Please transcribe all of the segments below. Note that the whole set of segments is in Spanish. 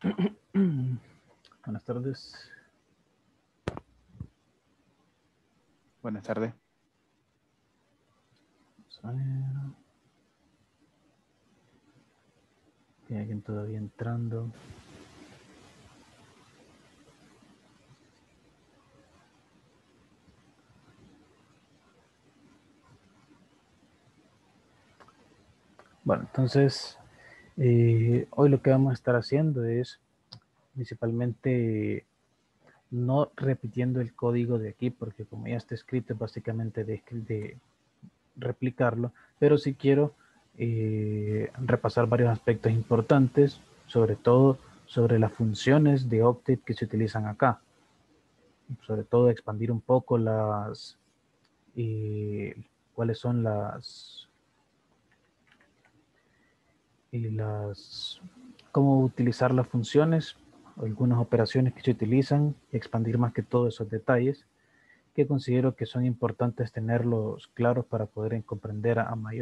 Buenas tardes. Buenas tardes. Vamos a ver. Hay alguien todavía entrando. Bueno, entonces, hoy lo que vamos a estar haciendo es principalmente no repitiendo el código de aquí, porque como ya está escrito, es básicamente de replicarlo, pero sí quiero repasar varios aspectos importantes, sobre todo sobre las funciones de Octave que se utilizan acá. Sobre todo expandir un poco cuáles son cómo utilizar las funciones, algunas operaciones que se utilizan, y expandir más que todo esos detalles que considero que son importantes tenerlos claros para poder comprender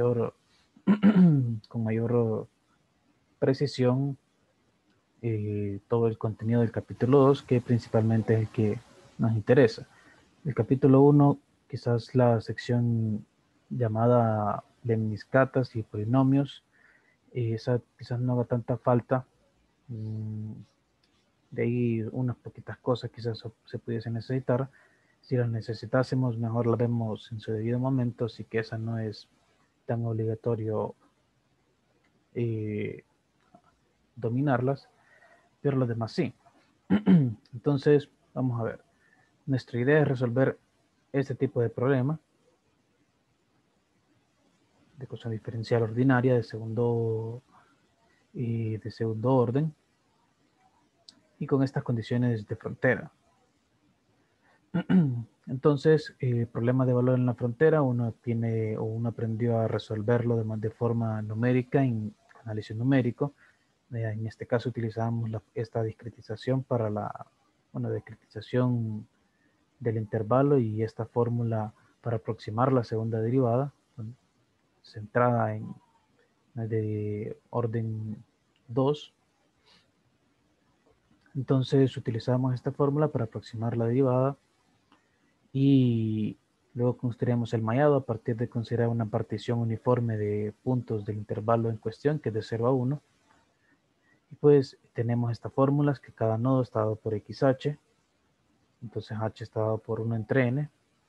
con mayor precisión todo el contenido del capítulo 2, que principalmente es el que nos interesa. El capítulo 1, quizás la sección llamada lemniscatas y polinomios, esa quizás no haga tanta falta. De ahí unas poquitas cosas quizás se pudiesen necesitar. Si las necesitásemos, mejor las vemos en su debido momento, así que esa no es tan obligatorio eh, dominarlas, pero los demás sí. Entonces, vamos a ver. Nuestra idea es resolver este tipo de problema de ecuación diferencial ordinaria de segundo orden y con estas condiciones de frontera. Entonces, el problema de valor en la frontera, uno aprendió a resolverlo de forma numérica en análisis numérico. En este caso utilizamos esta discretización para discretización del intervalo y esta fórmula para aproximar la segunda derivada, centrada en de orden 2. Entonces utilizamos esta fórmula para aproximar la derivada y luego construiremos el mallado a partir de considerar una partición uniforme de puntos del intervalo en cuestión, que es de 0 a 1. Y pues tenemos estas fórmulas que cada nodo está dado por XH. Entonces H está dado por 1 entre N.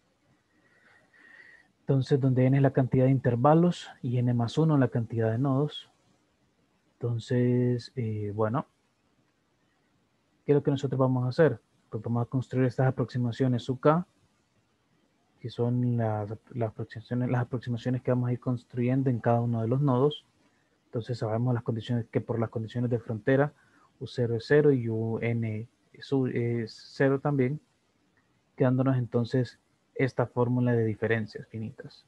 Entonces, donde N es la cantidad de intervalos y N más 1 la cantidad de nodos. Entonces, bueno, ¿qué es lo que nosotros vamos a hacer? Pues vamos a construir estas aproximaciones UK, que son las aproximaciones que vamos a ir construyendo en cada uno de los nodos. Entonces sabemos las condiciones, que por las condiciones de frontera, U0 es 0 y UN es 0 también, quedándonos entonces esta fórmula de diferencias finitas.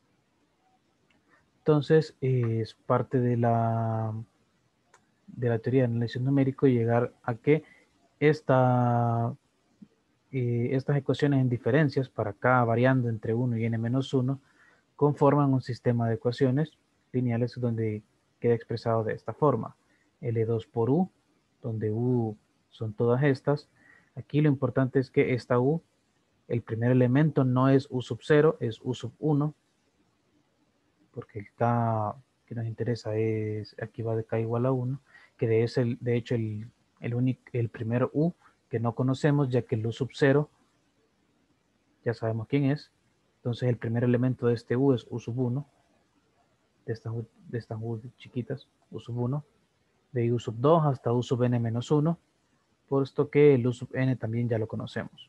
Entonces, es parte de la teoría de análisis numérico llegar a que estas ecuaciones en diferencias para K variando entre 1 y n menos 1 conforman un sistema de ecuaciones lineales donde queda expresado de esta forma. L2 por U, donde U son todas estas. Aquí lo importante es que esta U, el primer elemento no es U sub 0, es U sub 1, porque el K que nos interesa es, aquí va de K igual a 1, que de hecho el primer U que no conocemos, ya que el U sub 0 ya sabemos quién es. Entonces el primer elemento de este U es U sub 1, de estas U chiquitas, U sub 1, de U sub 2 hasta U sub n menos 1, puesto que el U sub n también ya lo conocemos.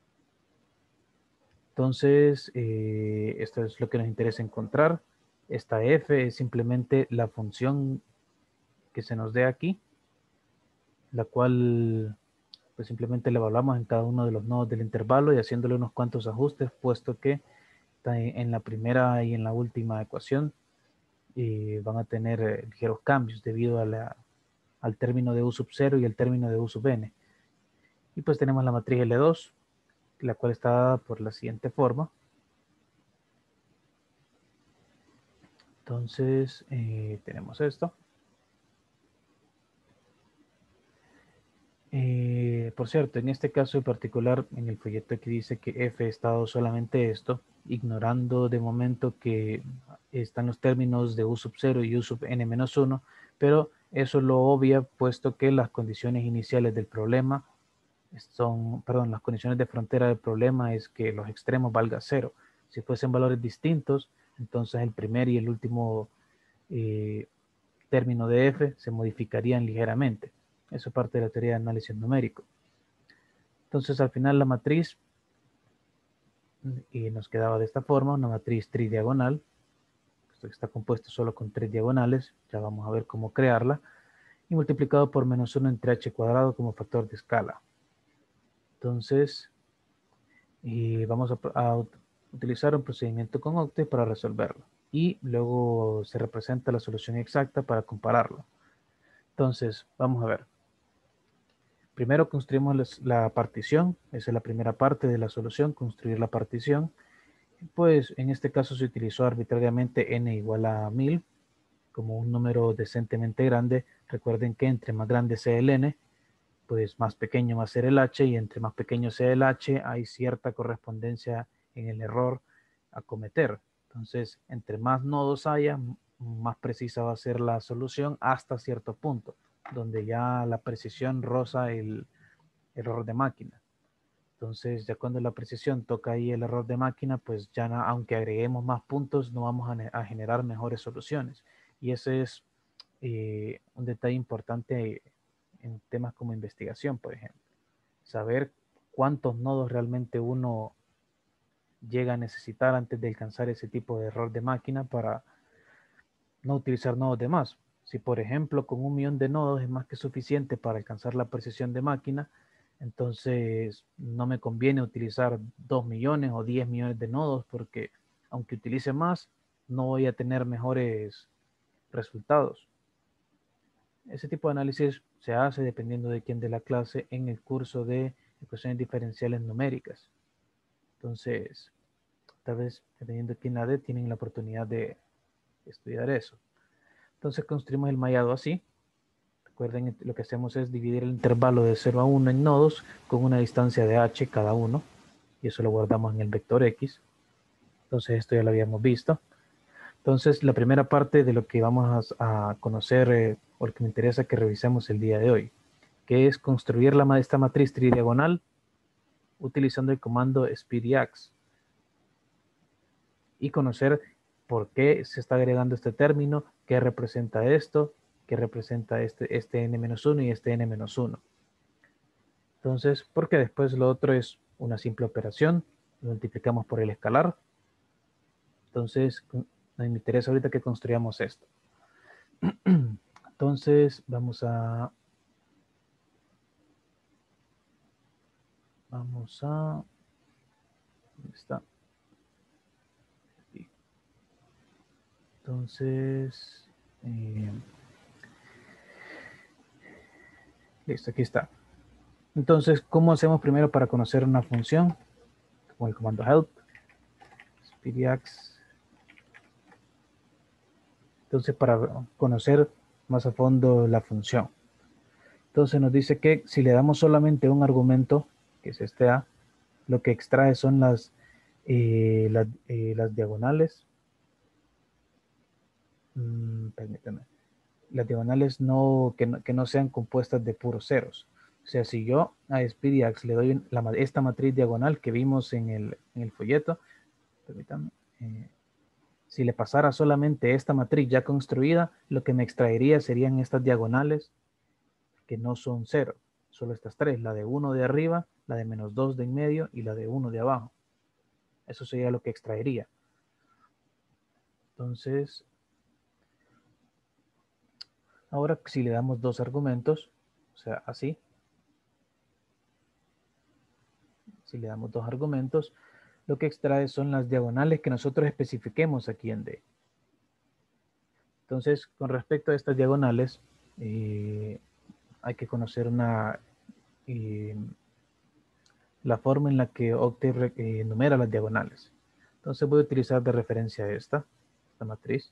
Entonces, esto es lo que nos interesa encontrar. Esta f es simplemente la función que se nos dé aquí, la cual pues simplemente la evaluamos en cada uno de los nodos del intervalo y haciéndole unos cuantos ajustes, puesto que en la primera y en la última ecuación van a tener ligeros cambios debido al término de U sub 0 y el término de U sub n. Y pues tenemos la matriz L2, la cual está dada por la siguiente forma. Entonces, tenemos esto. por cierto, en este caso en particular, en el folleto que dice que f es dado solamente esto, ignorando de momento que están los términos de u sub 0 y u sub n-1, pero eso lo obvia puesto que las condiciones iniciales del problema son, perdón, las condiciones de frontera del problema es que los extremos valga 0. Si fuesen valores distintos, entonces el primer y el último término de f se modificarían ligeramente. Eso es parte de la teoría de análisis numérico. Entonces al final la matriz y nos quedaba de esta forma, una matriz tridiagonal. Esto está compuesto solo con 3 diagonales, ya vamos a ver cómo crearla, y multiplicado por menos 1 entre h cuadrado como factor de escala. Entonces, vamos a utilizar un procedimiento con Octave para resolverlo. Y luego se representa la solución exacta para compararlo. Entonces, vamos a ver. Primero construimos la partición, esa es la primera parte de la solución, construir la partición. Pues en este caso se utilizó arbitrariamente n igual a 1000 como un número decentemente grande. Recuerden que entre más grande sea el n, pues más pequeño va a ser el h, y entre más pequeño sea el h hay cierta correspondencia en el error a cometer. Entonces, entre más nodos haya, más precisa va a ser la solución hasta cierto punto, donde ya la precisión roza el error de máquina. Entonces, ya cuando la precisión toca ahí el error de máquina, pues ya aunque agreguemos más puntos, no vamos a generar mejores soluciones. Y ese es un detalle importante en temas como investigación, por ejemplo. Saber cuántos nodos realmente uno llega a necesitar antes de alcanzar ese tipo de error de máquina para no utilizar nodos de más. Si, por ejemplo, con 1.000.000 de nodos es más que suficiente para alcanzar la precisión de máquina, entonces no me conviene utilizar 2 millones o 10 millones de nodos, porque aunque utilice más, no voy a tener mejores resultados. Ese tipo de análisis se hace dependiendo de quién de la clase en el curso de ecuaciones diferenciales numéricas. Entonces, tal vez dependiendo de quién la dé, tienen la oportunidad de estudiar eso. Entonces construimos el mallado así. Recuerden, lo que hacemos es dividir el intervalo de 0 a 1 en nodos con una distancia de h cada uno, y eso lo guardamos en el vector x. Entonces esto ya lo habíamos visto. Entonces la primera parte de lo que vamos a conocer, o lo que me interesa que revisemos el día de hoy, que es construir esta matriz tridiagonal utilizando el comando speedax y conocer por qué se está agregando este término, qué representa esto, qué representa este n-1 y este n-1. Entonces, porque después lo otro es una simple operación, lo multiplicamos por el escalar. Entonces, me interesa ahorita que construyamos esto. Entonces, vamos a... ¿Dónde está? Entonces, listo, aquí está. Entonces, ¿cómo hacemos primero para conocer una función? Con el comando help, speedax. Entonces, para conocer más a fondo la función. Entonces nos dice que si le damos solamente un argumento, que es este a, lo que extrae son las diagonales. Permítame. Las diagonales que no sean compuestas de puros ceros. O sea, si yo a speedax le doy esta matriz diagonal que vimos en el folleto, permítame, si le pasara solamente esta matriz ya construida, lo que me extraería serían estas diagonales que no son cero, solo estas tres, la de 1 de arriba, la de menos 2 de en medio y la de 1 de abajo. Eso sería lo que extraería. Entonces, ahora si le damos dos argumentos, o sea, así, si le damos dos argumentos, lo que extrae son las diagonales que nosotros especifiquemos aquí en D. Entonces, con respecto a estas diagonales, hay que conocer la forma en la que Octave enumera las diagonales. Entonces voy a utilizar de referencia esta matriz.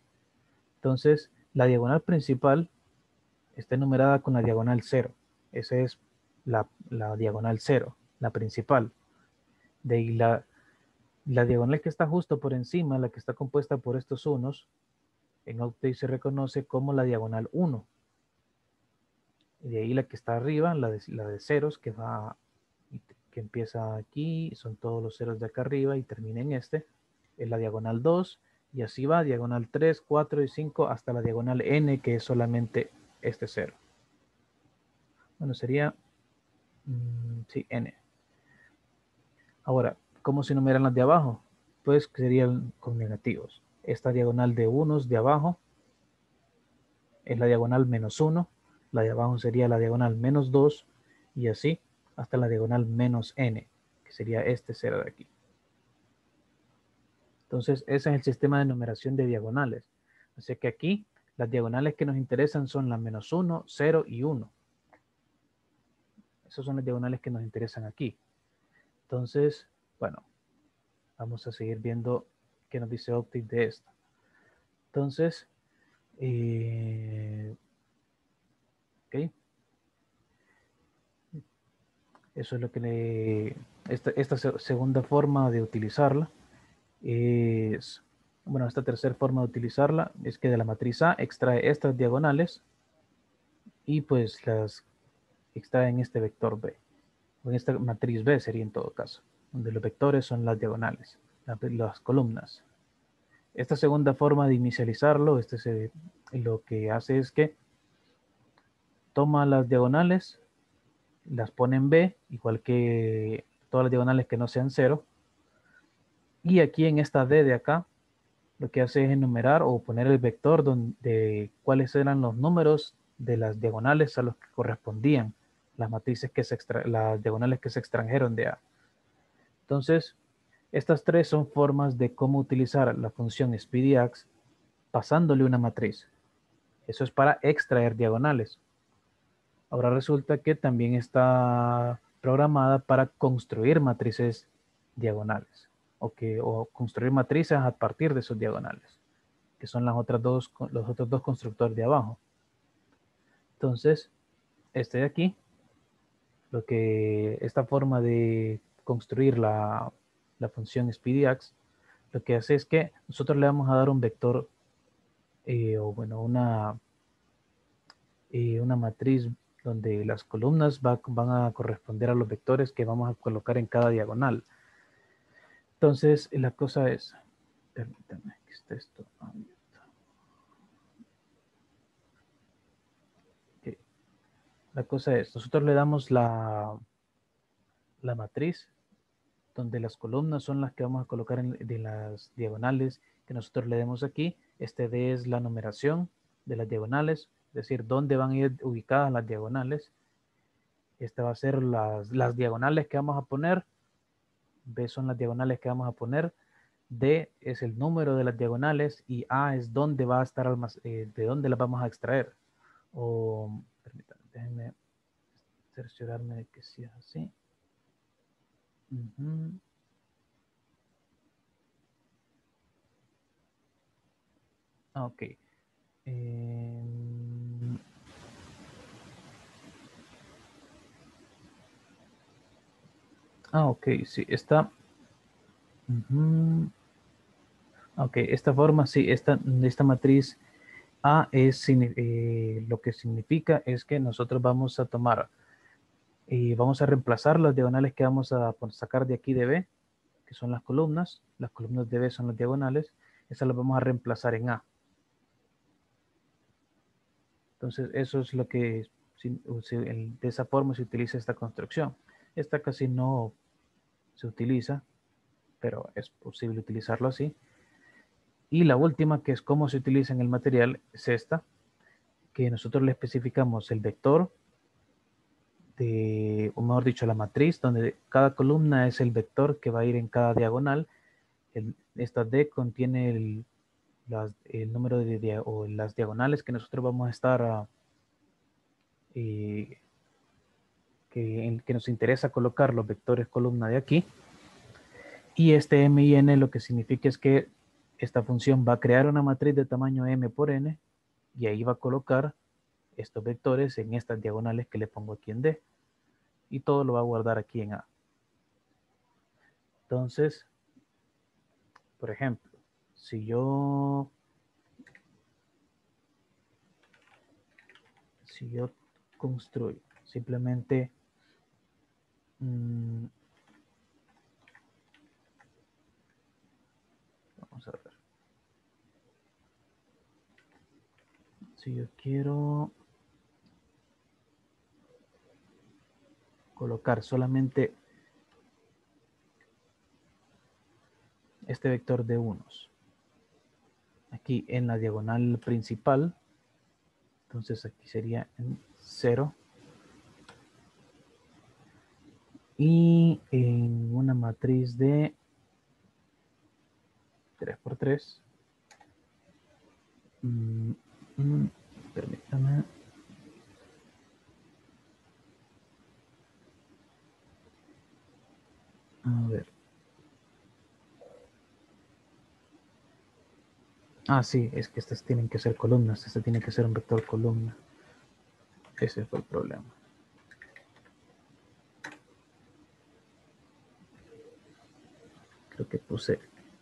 Entonces, la diagonal principal está enumerada con la diagonal 0. Ese es la diagonal 0, la principal. De ahí la diagonal que está justo por encima, la que está compuesta por estos unos, en Octave se reconoce como la diagonal 1. Y de ahí la que está arriba, la de ceros, que empieza aquí, son todos los ceros de acá arriba y termina en este, es la diagonal 2, y así va, diagonal 3, 4 y 5 hasta la diagonal n, que es solamente este 0. Bueno, sería, sí, n. Ahora, ¿cómo se enumeran las de abajo? Pues serían con negativos. Esta diagonal de unos de abajo es la diagonal menos 1, la de abajo sería la diagonal menos 2, y así hasta la diagonal menos n, que sería este 0 de aquí. Entonces, ese es el sistema de numeración de diagonales. Así que aquí, las diagonales que nos interesan son la menos 1, 0 y 1. Esas son las diagonales que nos interesan aquí. Entonces, bueno, vamos a seguir viendo qué nos dice Octave de esto. Entonces, ok. Eso es lo que esta segunda forma de utilizarla es, bueno, esta tercera forma de utilizarla es que de la matriz A extrae estas diagonales y pues las extrae en este vector B, o en esta matriz B sería en todo caso, donde los vectores son las diagonales, las columnas. Esta segunda forma de inicializarlo, lo que hace es que toma las diagonales, las pone en B, igual que todas las diagonales que no sean 0, y aquí en esta D de acá, lo que hace es enumerar o poner el vector de cuáles eran los números de las diagonales a los que correspondían las matrices las diagonales que se extrajeron de A. Entonces, estas tres son formas de cómo utilizar la función SpeedyX pasándole una matriz. Eso es para extraer diagonales. Ahora resulta que también está programada para construir matrices diagonales o construir matrices a partir de esos diagonales, que son los otros dos constructores de abajo. Entonces, este de aquí, esta forma de construir la función SpeedyX, lo que hace es que nosotros le vamos a dar un vector, o bueno, una matriz donde las columnas van a corresponder a los vectores que vamos a colocar en cada diagonal. Entonces, la cosa es, permítanme que esté esto abierto. Okay. La cosa es, nosotros le damos la matriz donde las columnas son las que vamos a colocar de las diagonales que nosotros le demos aquí. Este D es la numeración de las diagonales, es decir, dónde van a ir ubicadas las diagonales. Esta va a ser las diagonales que vamos a poner. B son las diagonales que vamos a poner. D es el número de las diagonales y A es dónde va a estar, de dónde las vamos a extraer. O, permítanme, déjenme cerciorarme de que sea así. Ok. Ok, sí, esta. Ok, esta forma, sí, esta matriz A lo que significa es que nosotros vamos a tomar y vamos a reemplazar las diagonales que vamos a sacar de aquí de B, que son las columnas de B son las diagonales, esas las vamos a reemplazar en A. Entonces, eso es lo que, de esa forma se utiliza esta construcción. Esta casi no se utiliza, pero es posible utilizarlo así. Y la última, que es cómo se utiliza en el material, es esta, que nosotros le especificamos el vector, o mejor dicho, la matriz, donde cada columna es el vector que va a ir en cada diagonal. Esta D contiene el número o las diagonales que nosotros vamos a estar, que nos interesa colocar los vectores columna de aquí. Y este M y N lo que significa es que esta función va a crear una matriz de tamaño M por N y ahí va a colocar estos vectores en estas diagonales que le pongo aquí en D. y todo lo va a guardar aquí en A. Entonces, por ejemplo, si yo construyo simplemente vamos a ver, si yo quiero colocar solamente este vector de unos aquí en la diagonal principal, entonces aquí sería en 0 y en una matriz de 3×3 permítame. A ver. Ah, sí, es que estas tienen que ser columnas. Este tiene que ser un vector columna. Ese fue el problema. Creo que puse.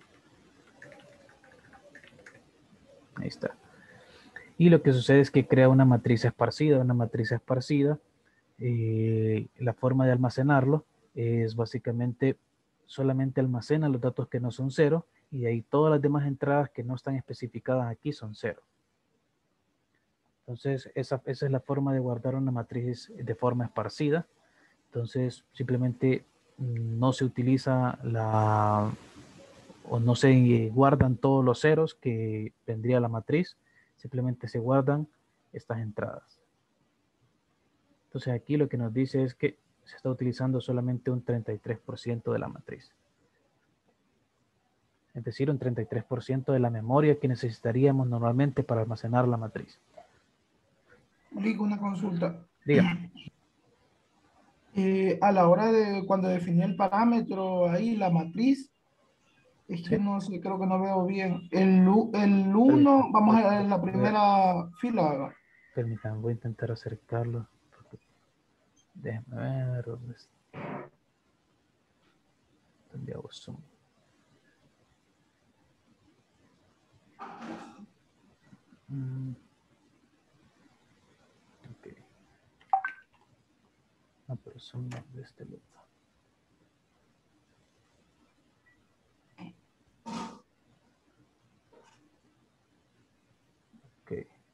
Ahí está. Y lo que sucede es que crea una matriz esparcida. Una matriz esparcida. La forma de almacenarlo es básicamente solamente almacena los datos que no son 0 y de ahí todas las demás entradas que no están especificadas aquí son 0. Entonces esa es la forma de guardar una matriz de forma esparcida. Entonces simplemente no se utiliza o no se guardan todos los ceros que tendría la matriz, simplemente se guardan estas entradas. Entonces aquí lo que nos dice es que se está utilizando solamente un 33% de la matriz. Es decir, un 33% de la memoria que necesitaríamos normalmente para almacenar la matriz. Marico, una consulta. Dígame. A la hora de cuando definí el parámetro ahí, la matriz, es que ¿Sí? no sé, creo que no veo bien. El 1, vamos a ver la primera fila, ¿verdad? Permítanme, voy a intentar acercarlo. Déjenme ver dónde está. ¿Dónde hago zoom? Ok. No, pero zoom no, de este lado. Ok.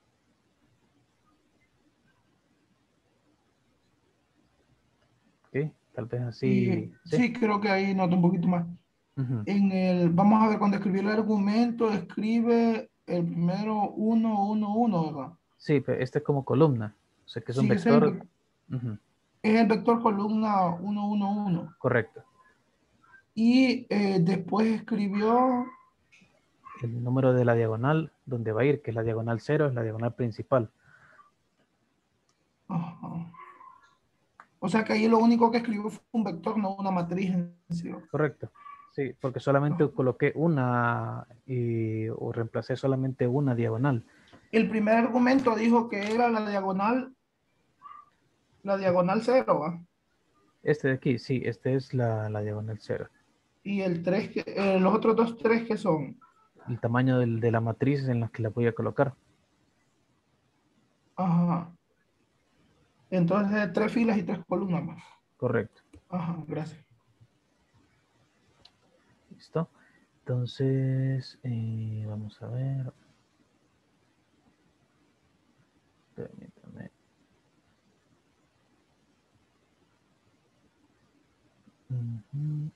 Ok, tal vez así. Y Sí. sí, creo que ahí nota un poquito más. Ujú. Vamos a ver, cuando escribí el argumento, escribe el primero 1, 1, 1, ¿verdad? Sí, pero este es como columna. O sea que es un Sí, vector. Ujú. es el vector columna 1, 1, 1. Correcto. Y después escribió, El número de la diagonal donde va a ir, que es la diagonal 0, es la diagonal principal. ajá. O sea que ahí lo único que escribió fue un vector, no una matriz en sí. Correcto. Sí, porque solamente Ajá. coloqué una o reemplacé solamente una diagonal. El primer argumento dijo que era la diagonal 0, ¿va? Este de aquí, sí, este es la diagonal 0. Y el 3, los otros dos 3 que son. El tamaño de la matriz en la que la voy a colocar. Ajá. Entonces, 3 filas y 3 columnas más. Correcto. Ajá, gracias. ¿Listo? Entonces, vamos a ver. Permítame. Ujú.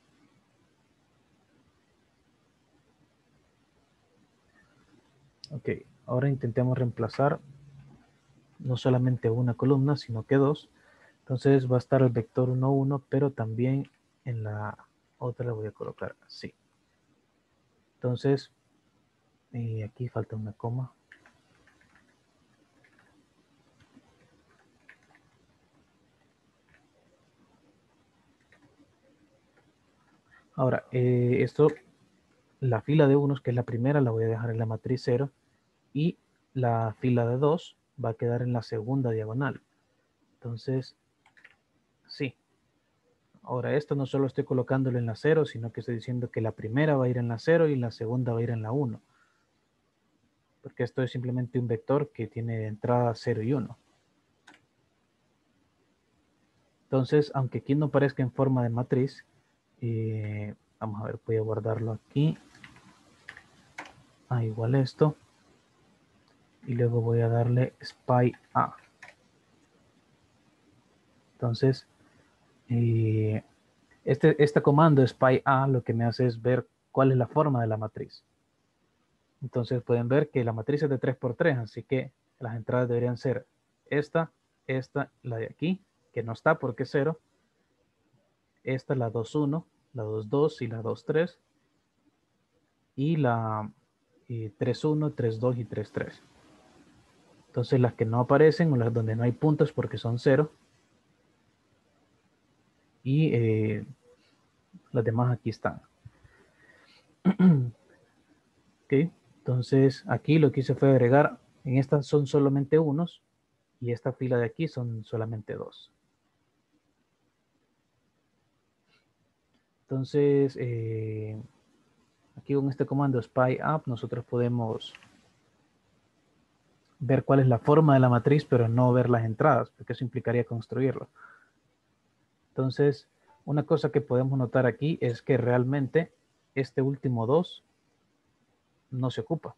Ok, ahora intentemos reemplazar no solamente una columna, sino que dos. Entonces va a estar el vector 1, 1, pero también en la otra la voy a colocar así. Entonces, aquí falta una coma. Ahora, la fila de unos, que es la primera, la voy a dejar en la matriz 0 y la fila de 2 va a quedar en la segunda diagonal. Entonces, sí, Ahora, esto no solo estoy colocándolo en la 0, sino que estoy diciendo que la primera va a ir en la 0 y la segunda va a ir en la 1. Porque esto es simplemente un vector que tiene de entrada 0 y 1. Entonces, aunque aquí no parezca en forma de matriz, vamos a ver, voy a guardarlo aquí. Igual esto. Y luego voy a darle spy A. Entonces, este comando spy A lo que me hace es ver cuál es la forma de la matriz. Entonces pueden ver que la matriz es de 3 por 3, así que las entradas deberían ser esta, la de aquí, que no está porque es 0. Esta, la 2, 1, la 2, 2 y la 2, 3. Y la 3, 1, 3, 2 y 3, 3. Entonces las que no aparecen o las donde no hay puntos porque son 0. Y las demás aquí están. Ok, entonces aquí lo que hice fue agregar, en estas son solamente unos y esta fila de aquí son solamente 2. Entonces, aquí con este comando spy up nosotros podemos ver cuál es la forma de la matriz, pero no ver las entradas, porque eso implicaría construirlo. Entonces, una cosa que podemos notar aquí es que realmente este último 2 no se ocupa.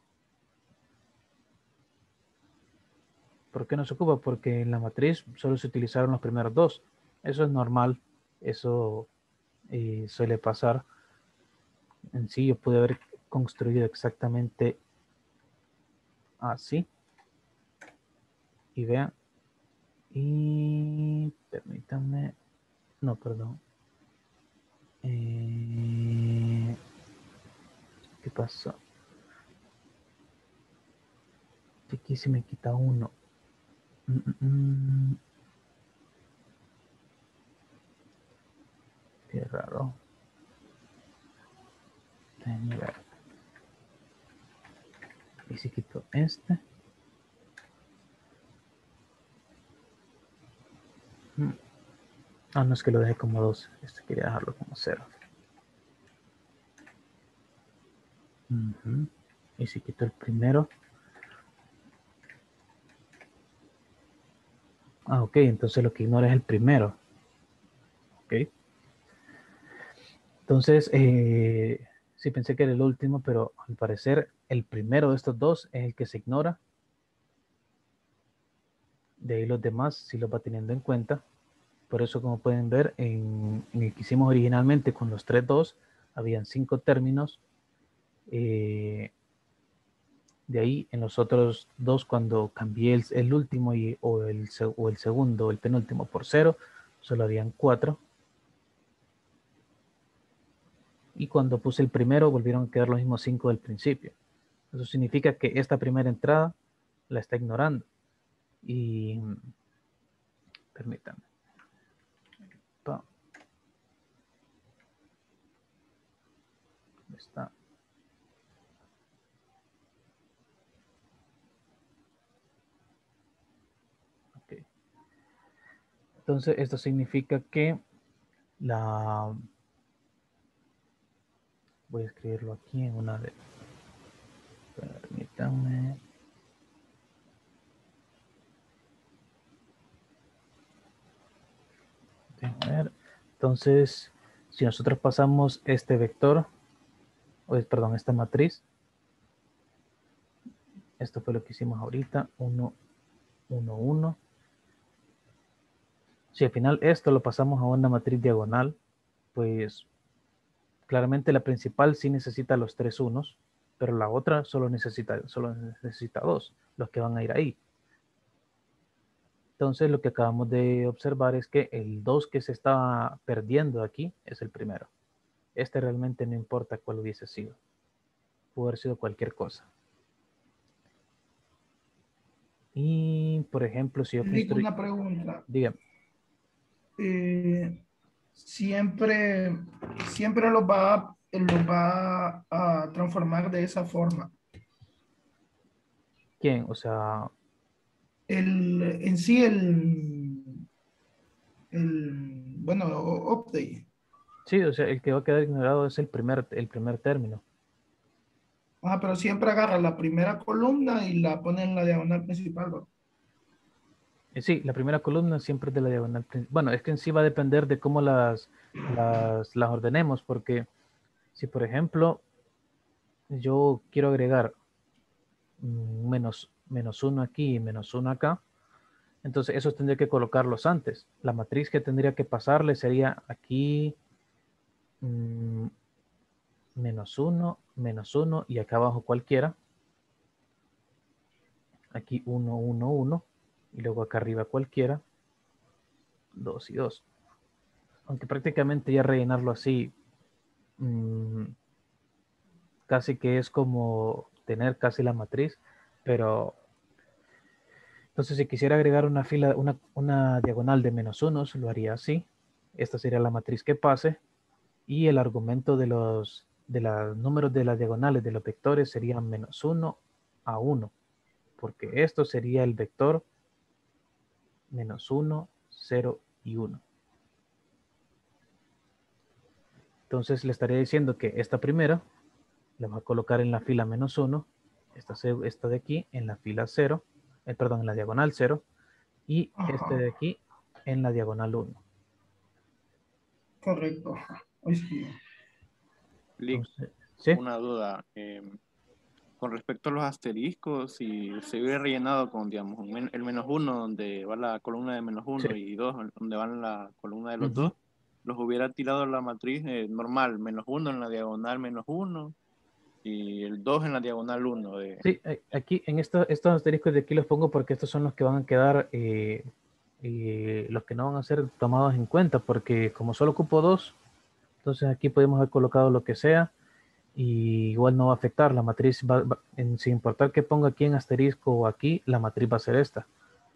¿Por qué no se ocupa? Porque en la matriz solo se utilizaron los primeros 2. Eso es normal, eso suele pasar. En sí yo pude haber construido exactamente así. Y vean. Y permítanme. No, perdón. ¿Qué pasó? Aquí se me quita uno. Qué raro. Déjenme ver. Y si quito este. No es que lo deje como 2. Este quería dejarlo como 0. Y si quito el primero. Ok, entonces lo que ignora es el primero. Ok. Entonces, sí pensé que era el último, pero al parecer el primero de estos dos es el que se ignora. De ahí los demás sí los va teniendo en cuenta. Por eso, como pueden ver, en el que hicimos originalmente con los 3, 2, habían 5 términos. De ahí, en los otros 2, cuando cambié el último o el segundo o el penúltimo por 0, solo habían 4. Y cuando puse el primero, volvieron a quedar los mismos 5 del principio. Eso significa que esta primera entrada la está ignorando. Y permítanme. ¿Dónde está? Ok. Entonces, esto significa que voy a escribirlo aquí en una de... Permítanme. A ver. Entonces, si nosotros pasamos este vector, perdón, esta matriz, esto fue lo que hicimos ahorita, 1, 1, 1. Si al final esto lo pasamos a una matriz diagonal, pues claramente la principal sí necesita los 3 unos, pero la otra solo necesita 2, los que van a ir ahí. Entonces lo que acabamos de observar es que el 2 que se está perdiendo aquí es el primero. Este realmente no importa cuál hubiese sido. Pudo haber sido cualquier cosa. Y, por ejemplo, si yo Enrique, una pregunta. Dígame. Siempre los va a transformar de esa forma. ¿Quién? O sea... En sí, bueno, update. Sí, o sea, el que va a quedar ignorado es el primer término. Ajá, pero siempre agarra la primera columna y la pone en la diagonal principal, ¿va? Sí, la primera columna siempre es de la diagonal. Bueno, es que en sí va a depender de cómo las ordenemos, porque si, por ejemplo, yo quiero agregar menos uno aquí y menos uno acá, entonces esos tendría que colocarlos antes. La matriz que tendría que pasarle sería aquí mm, menos uno y acá abajo cualquiera. Aquí 1, 1, 1 y luego acá arriba cualquiera, 2 y 2. Aunque prácticamente ya rellenarlo así mmm, casi que es como tener casi la matriz, pero entonces si quisiera agregar una fila, una diagonal de menos unos, lo haría así. Esta sería la matriz que pase y el argumento de los números de las diagonales de los vectores serían menos 1 a 1, porque esto sería el vector menos 1, 0 y 1. Entonces le estaría diciendo que esta primera la va a colocar en la fila menos 1, esta de aquí en la fila 0, perdón, en la diagonal 0, y este Ajá, de aquí en la diagonal 1. correcto. Ajá. Hoy sí. Lick, Entonces, ¿sí? una duda. Con respecto a los asteriscos, si se hubiera rellenado con, digamos, el menos uno, donde va la columna de menos Sí. uno, y dos, donde van la columna de los Ujú. dos, los hubiera tirado a la matriz normal, menos uno en la diagonal menos uno, y el 2 en la diagonal uno. Sí, aquí en estos asteriscos de aquí los pongo porque estos son los que van a quedar, los que no van a ser tomados en cuenta, porque como solo ocupo dos, entonces aquí podemos haber colocado lo que sea y igual no va a afectar. La matriz, sin importar que ponga aquí en asterisco o aquí, la matriz va a ser esta.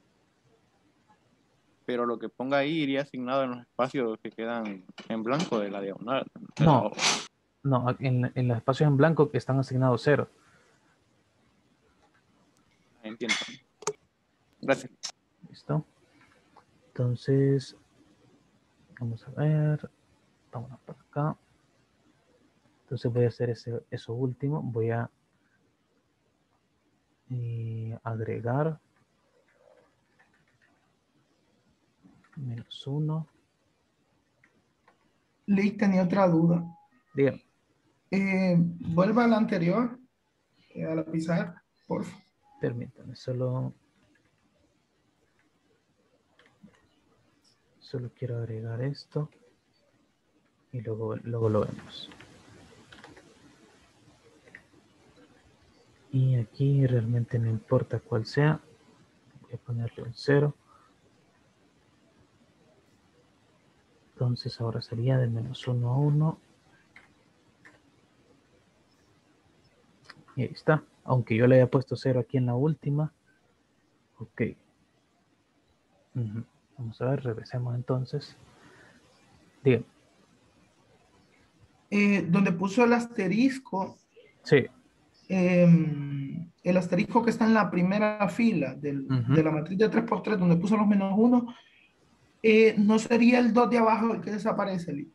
Pero lo que ponga ahí iría asignado en los espacios que quedan en blanco de la diagonal. No, no, en los espacios en blanco que están asignados 0. Entiendo. Gracias. ¿Listo? Entonces, vamos a ver. Vámonos por acá. Entonces voy a hacer eso último. Voy a agregar menos 1. Lick tenía otra duda. Dígame. Vuelva a la anterior, a la pizarra, por favor. Permítame, solo quiero agregar esto y luego lo vemos. Y aquí realmente no importa cuál sea. Voy a ponerle un 0. Entonces ahora sería de menos 1 a 1. Y ahí está. Aunque yo le haya puesto 0 aquí en la última. Ok. Vamos a ver, regresemos entonces. Dígame. Donde puso el asterisco, Sí. el asterisco que está en la primera fila de Ujú. la matriz de 3 por 3 donde puso los menos uno, no sería el 2 de abajo el que desaparece, Lick.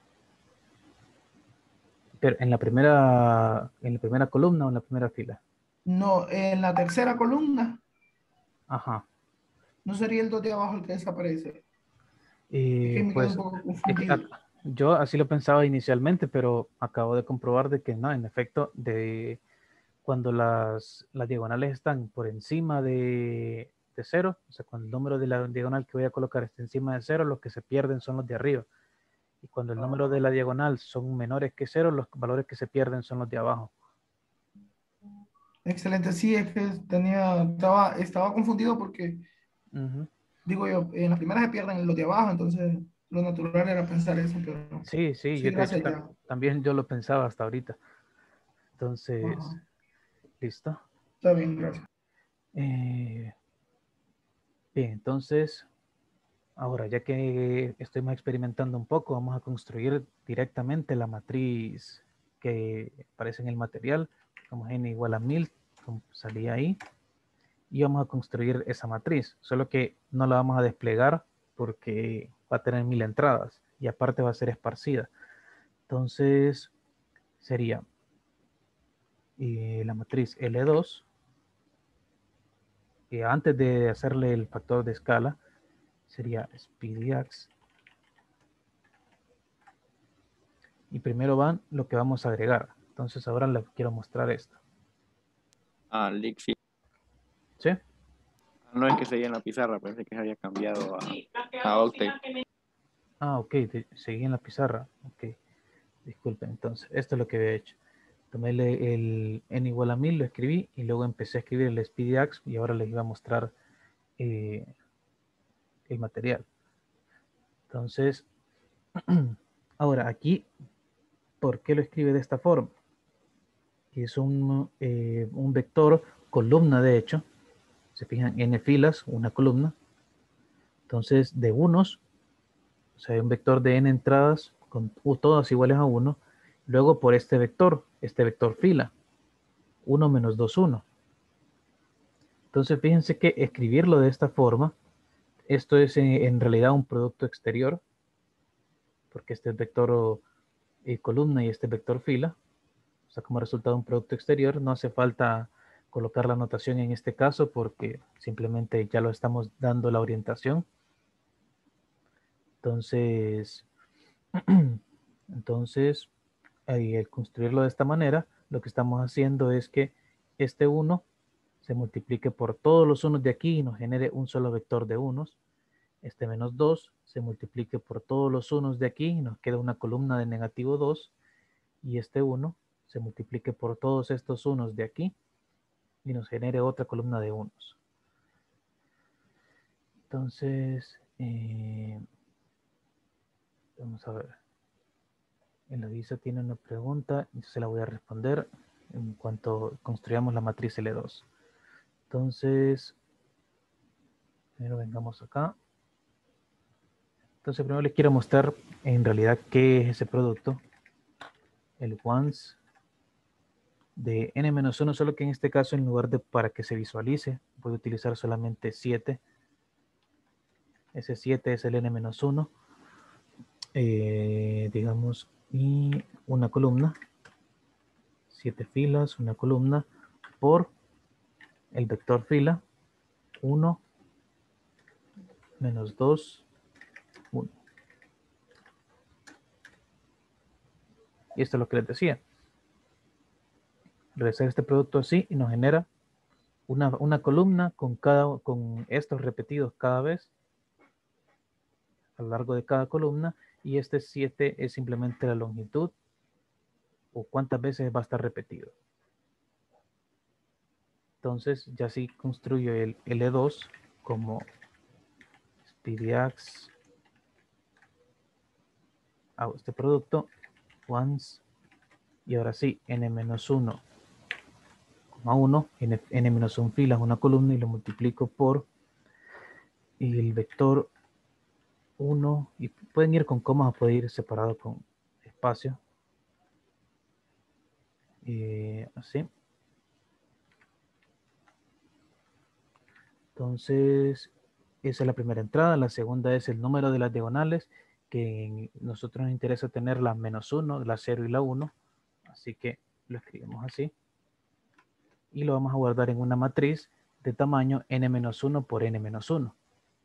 Pero en la primera columna o en la primera fila. No, en la tercera columna, Ajá. no sería el 2 de abajo el que desaparece. Es que me quedo un Pues poco es que confundido. yo así lo pensaba inicialmente, pero acabo de comprobar de que no, en efecto, cuando las diagonales están por encima de 0, o sea, cuando el número de la diagonal que voy a colocar está encima de 0, los que se pierden son los de arriba. Y cuando el número de la diagonal son menores que 0, los valores que se pierden son los de abajo. Excelente, sí, es que estaba confundido porque, Ujú. digo yo, en las primeras se pierden los de abajo, entonces lo natural era pensar eso, pero no. Sí, sí, Sí, yo de hecho gracias ya. también yo lo pensaba hasta ahorita. Entonces, Ajá, listo. está bien, gracias. Eh, bien, entonces, ahora ya que estoy más experimentando un poco, vamos a construir directamente la matriz que aparece en el material, como n igual a 1000, como salía ahí, y vamos a construir esa matriz, solo que no la vamos a desplegar porque va a tener 1000 entradas y aparte va a ser esparcida. Entonces sería la matriz L2, que antes de hacerle el factor de escala sería SpeedyX. Y primero van lo que vamos a agregar. Entonces ahora les quiero mostrar esto. Lixi. ¿Sí? No es que seguía en la pizarra, parece que se había cambiado a Octave. Ok, seguí en la pizarra. Ok, disculpen. Entonces, esto es lo que había hecho. Tomé el n igual a 1000, lo escribí y luego empecé a escribir el SpeedyX y ahora les iba a mostrar el material. Entonces, ahora aquí, ¿por qué lo escribe de esta forma? Que es un vector columna, de hecho. Se fijan, n filas, una columna. Entonces, de unos, o sea, un vector de n entradas con todas iguales a 1. Luego por este vector fila, 1 menos 2, 1. Entonces, fíjense que escribirlo de esta forma, esto es en realidad un producto exterior, porque este es vector columna y este vector fila. O sea, como resultado un producto exterior, no hace falta colocar la notación en este caso porque simplemente ya lo estamos dando la orientación. Entonces, al construirlo de esta manera, lo que estamos haciendo es que este 1 se multiplique por todos los unos de aquí y nos genere un solo vector de unos. Este menos 2 se multiplique por todos los unos de aquí y nos queda una columna de negativo 2. Y este 1 se multiplique por todos estos unos de aquí y nos genere otra columna de unos. Entonces, vamos a ver. Eloisa tiene una pregunta y se la voy a responder en cuanto construyamos la matriz L2. Entonces, primero vengamos acá. Entonces, primero les quiero mostrar en realidad qué es ese producto. El once de n-1, solo que en este caso, en lugar de para que se visualice, voy a utilizar solamente 7. Ese 7 es el n-1. Digamos, y una columna. 7 filas, una columna, por el vector fila, 1, menos 2, 1. Y esto es lo que les decía. Realizar este producto así y nos genera una columna con estos repetidos cada vez a lo largo de cada columna, y este 7 es simplemente la longitud o cuántas veces va a estar repetido. Entonces ya sí construyo el L2 como SpeedyX. Hago este producto once y ahora sí n-1, 1, n-1 filas, una columna, y lo multiplico por el vector 1, y pueden ir con comas o puede ir separado con espacio. Así. Entonces, esa es la primera entrada. La segunda es el número de las diagonales, que nosotros nos interesa tener la -1, la 0 y la 1. Así que lo escribimos así. Y lo vamos a guardar en una matriz de tamaño n-1 por n-1.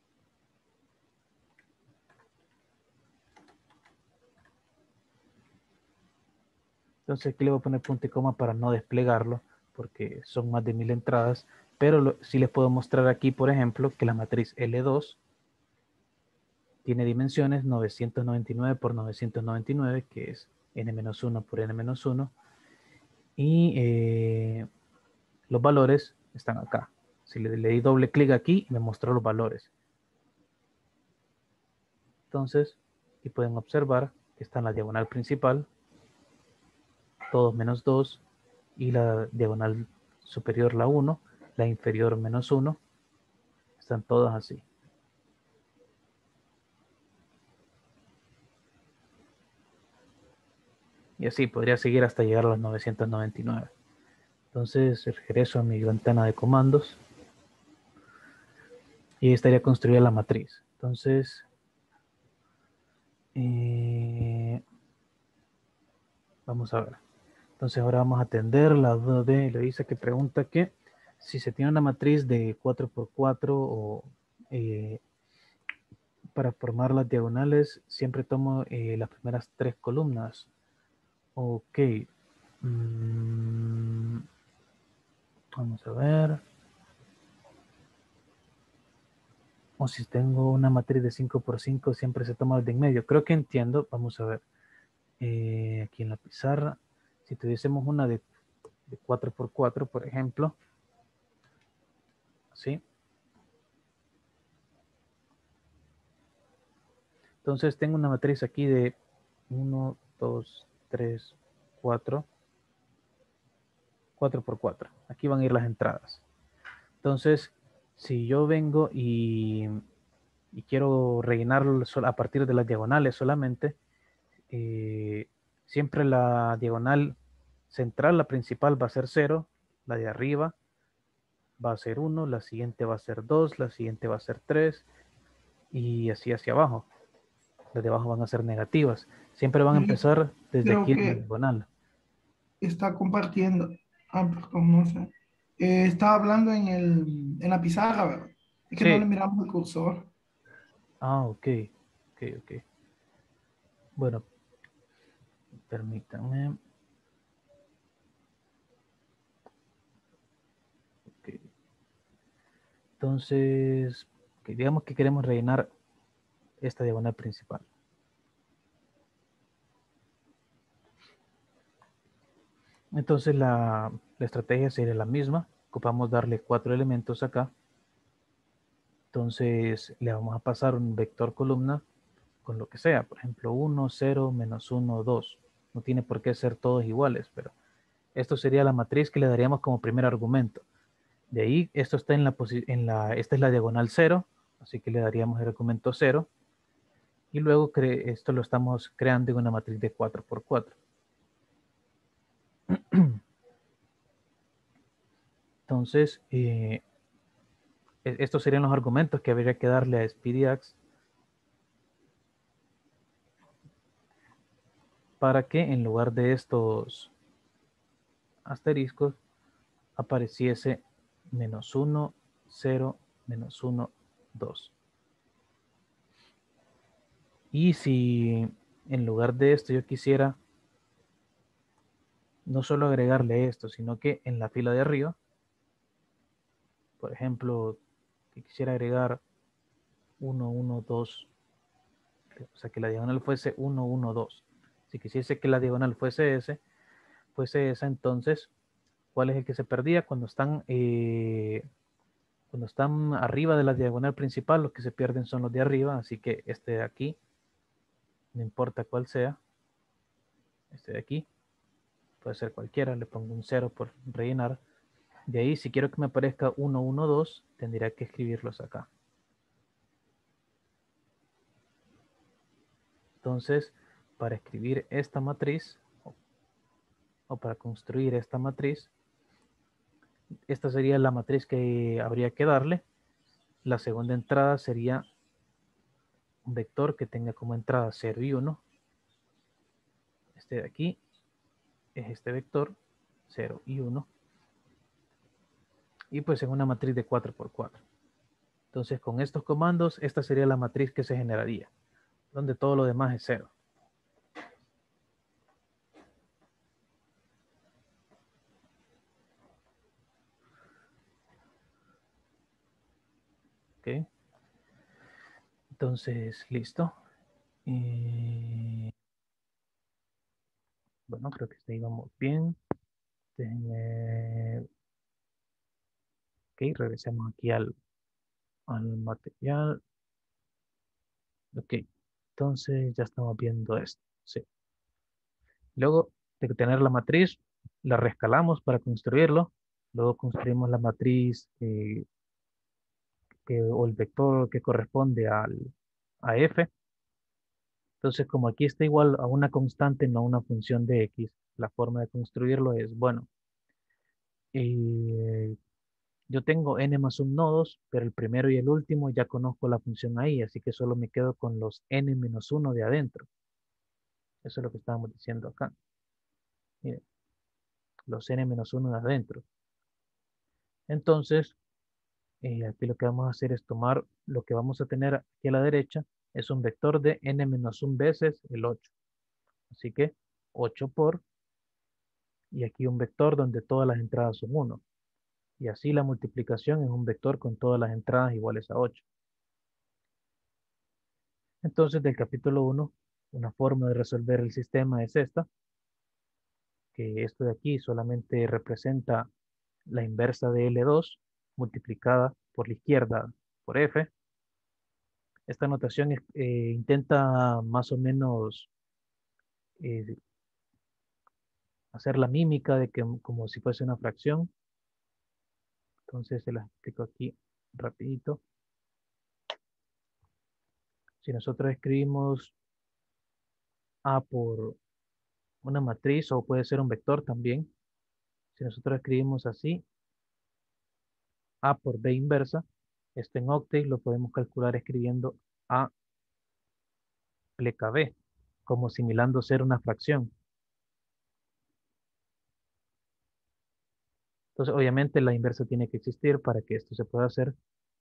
Entonces aquí le voy a poner punto y coma para no desplegarlo, porque son más de 1000 entradas. Pero sí les puedo mostrar aquí, por ejemplo, que la matriz L2 tiene dimensiones 999 por 999, que es n-1 por n-1. Y los valores están acá. Si le di doble clic aquí, me mostró los valores. Entonces, aquí pueden observar que está en la diagonal principal, todos menos 2, y la diagonal superior la 1, la inferior menos 1, están todas así. Y así podría seguir hasta llegar a los 999. Entonces regreso a mi ventana de comandos y estaría construida la matriz. Entonces Vamos a ver. Entonces ahora vamos a atender la duda de Eloisa, que pregunta que si se tiene una matriz de 4x4 o para formar las diagonales siempre tomo las primeras 3 columnas. Ok. Vamos a ver. O si tengo una matriz de 5x5 siempre se toma el de en medio. Creo que entiendo. Vamos a ver. Aquí en la pizarra. Si tuviésemos una de 4x4, por ejemplo. ¿Sí? Entonces tengo una matriz aquí de 1, 2, 3, 4. 4x4. Aquí van a ir las entradas. Entonces, si yo vengo y quiero rellenarlo a partir de las diagonales solamente, siempre la diagonal central, la principal, va a ser 0, la de arriba va a ser 1, la siguiente va a ser 2, la siguiente va a ser 3, y así hacia abajo. Las de abajo van a ser negativas. Siempre van a empezar desde Creo aquí en la que diagonal. está compartiendo. Ah, perdón, no sé. Está hablando en la pizarra, ¿verdad? Es que no le Sí. miramos el cursor. Ah, ok. Ok, ok. Bueno, permítanme. Ok. Entonces, ok, digamos que queremos rellenar esta diagonal principal. Entonces la estrategia sería la misma. Ocupamos darle 4 elementos acá. Entonces le vamos a pasar un vector columna con lo que sea. Por ejemplo, 1, 0, menos 1, 2. No tiene por qué ser todos iguales, pero esto sería la matriz que le daríamos como primer argumento. De ahí, esto está esta es la diagonal 0, así que le daríamos el argumento 0. Y luego esto lo estamos creando en una matriz de 4x4. Entonces, estos serían los argumentos que habría que darle a SpeedyX para que en lugar de estos asteriscos apareciese menos 1, 0, menos 1, 2. Y si en lugar de esto yo quisiera no solo agregarle esto, sino que en la fila de arriba, por ejemplo, que quisiera agregar 1, 1, 2, o sea, que la diagonal fuese 1, 1, 2. Si quisiese que la diagonal fuese esa, entonces, ¿cuál es el que se perdía? Cuando están arriba de la diagonal principal, los que se pierden son los de arriba, así que este de aquí, no importa cuál sea, este de aquí, puede ser cualquiera, le pongo un 0 por rellenar. De ahí, si quiero que me aparezca 1, 1, 2, tendría que escribirlos acá. Entonces, para escribir esta matriz, o para construir esta matriz, esta sería la matriz que habría que darle. La segunda entrada sería un vector que tenga como entrada 0 y 1. Este de aquí es este vector, 0 y 1. Y pues en una matriz de 4x4. Entonces con estos comandos, esta sería la matriz que se generaría, donde todo lo demás es 0. ¿Ok? Entonces, listo. Bueno, creo que ahí vamos bien. Déjenme... Ok, regresemos aquí al material. Ok, entonces ya estamos viendo esto. Sí. Luego de tener la matriz, la rescalamos para construirlo. Luego construimos la matriz o el vector que corresponde a f. Entonces, como aquí está igual a una constante, no a una función de x, la forma de construirlo es, bueno, eh, Yo tengo n más 1 nodos, pero el primero y el último ya conozco la función ahí, así que solo me quedo con los n menos 1 de adentro. Eso es lo que estábamos diciendo acá. Miren, los n menos 1 de adentro. Entonces, aquí lo que vamos a hacer es tomar lo que vamos a tener aquí a la derecha, es un vector de n menos 1 veces el 8. Así que 8 por, y aquí un vector donde todas las entradas son 1. Y así la multiplicación es un vector con todas las entradas iguales a 8. Entonces, del capítulo 1, una forma de resolver el sistema es esta, que esto de aquí solamente representa la inversa de L2 multiplicada por la izquierda por F. Esta notación intenta más o menos eh, hacer la mímica de que como si fuese una fracción. Entonces se las explico aquí rapidito. Si nosotros escribimos A por una matriz o puede ser un vector también, si nosotros escribimos así, A por B inversa, esto en Octave lo podemos calcular escribiendo A pleca B, como simulando ser una fracción. Entonces, obviamente la inversa tiene que existir para que esto se pueda hacer.